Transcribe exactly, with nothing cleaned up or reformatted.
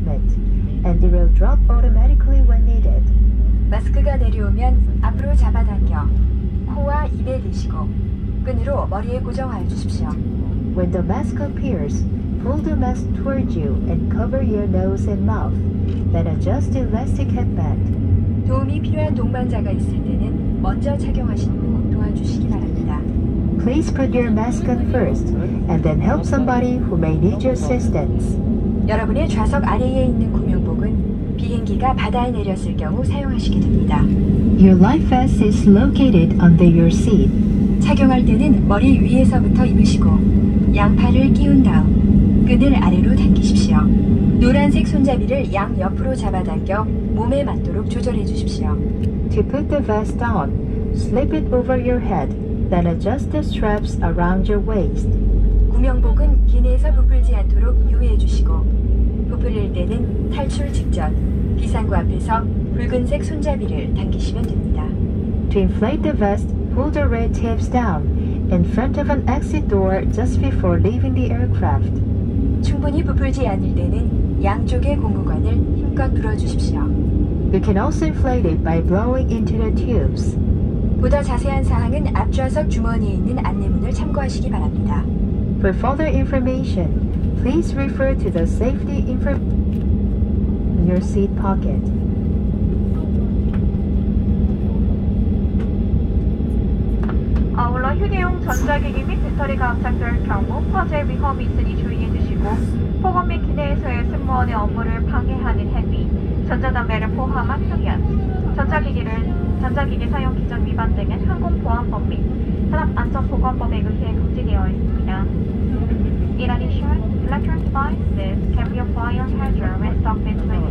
equipment, and it will drop automatically when needed. 마스크가 내려오면 앞으로 잡아당겨 코와 입에 대시고 끈으로 머리에 고정하여 주십시오. When the mask appears, pull the mask toward you and cover your nose and mouth. Then adjust the elastic headband. 도움이 필요한 동반자가 있을 때는 먼저 착용하시고 도와주시기 바랍니다. Please put your mask on first, and then help somebody who may need your assistance. 여러분의 좌석 아래에 있는 구명복은 비행기가 바다에 내렸을 경우 사용하시게 됩니다. Your life vest is located under your seat. 착용할 때는 머리 위에서부터 입으시고 양팔을 끼운 다음 끈을 아래로 당기십시오. 노란색 손잡이를 양 옆으로 잡아당겨 몸에 맞도록 조절해 주십시오. To put the vest on, slip it over your head, then adjust the straps around your waist. 구명복은 기내에서 부풀지 않도록 유의해 주시고 부풀릴 때는 탈출 직전 비상구 앞에서 붉은색 손잡이를 당기시면 됩니다. To inflate the vest, pull the red tapes down in front of an exit door just before leaving the aircraft. 충분히 부풀지 않을 때는 양쪽의 공구관을 힘껏 불어주십시오. You can also inflate it by blowing into the tubes. 보다 자세한 사항은 앞좌석 주머니에 있는 안내문을 참고하시기 바랍니다. For further information, please refer to the safety information in your seat pocket. 아울러 휴대용 전자기기 및 배터리가 압착될 경우 화재 위험이 있으니 주의해 주시고 폭언 및 기내에서의 승무원의 업무를 방해하는 행위, 전자담배를 포함한 흡연, 전자기기를 전자기기 사용 기준 위반 등은 항공보안법 및 산업안전보건법에 의해 금지되어 있습니다. In addition, electronic devices can be a fire hazard when stuck between